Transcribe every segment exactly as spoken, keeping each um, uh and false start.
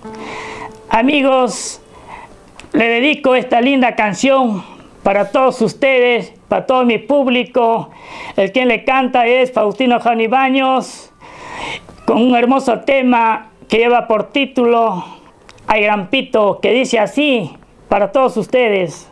Amigos, le dedico esta linda canción para todos ustedes, para todo mi público. El quien le canta es Faustino Janibaños, con un hermoso tema que lleva por título Ay Gran Pito, que dice así para todos ustedes.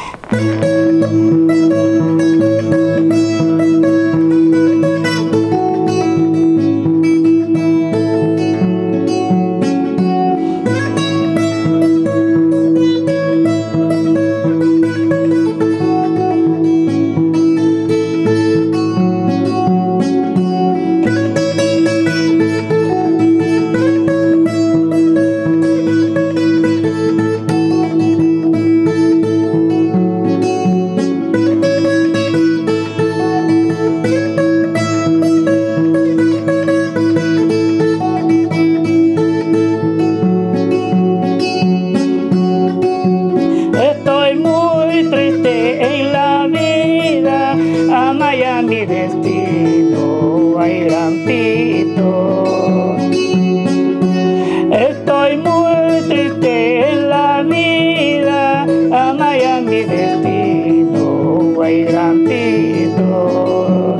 Mi destino, ay Gran Pito. Estoy muy triste en la vida, amaya mi destino, ay Gran Pito.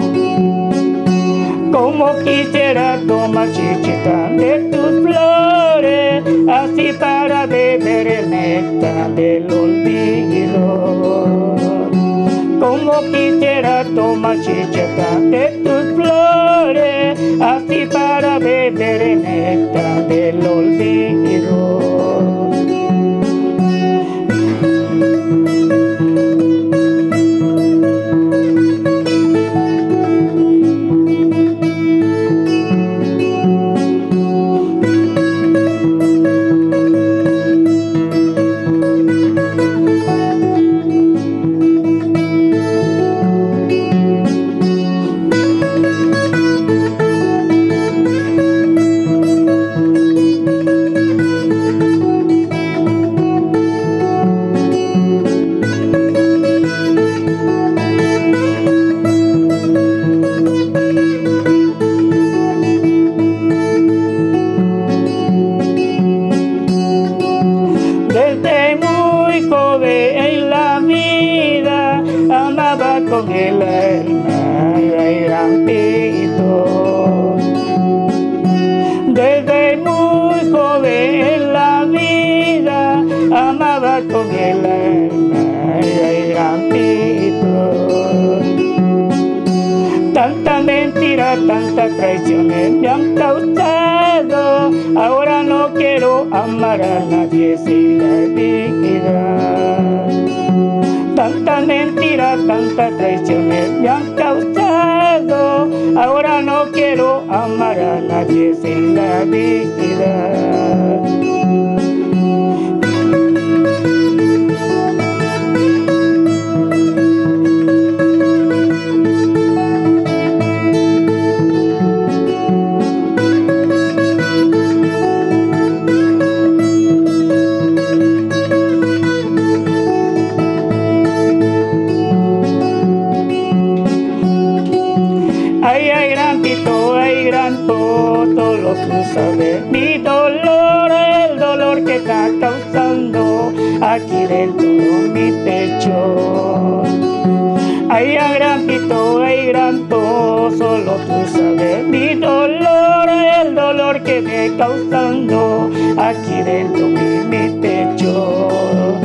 Como quisiera tomar chichita de tus flores, así para beber el néctar del olvido. Como quisiera tomar chicheta de tus flores, así para beber el néctar del olvido. En la vida amaba con el alma, ay Gran Pito. Desde muy joven en la vida amaba con el alma, ay Gran Pito. Tanta mentira, tantas traiciones me han causado, ahora no quiero amar a nadie sin la dignidad. Tanta mentira, tantas traiciones me han causado, ahora no quiero amar a nadie sin la dignidad. Ay, ay, Gran Pito, ay, Gran Pito, lo que sabe mi dolor, el dolor que está causando aquí dentro de mi pecho. Ay, ay, Gran Pito, ay, Gran Pito, solo tú sabes mi dolor, el dolor que me causando aquí dentro de mi pecho.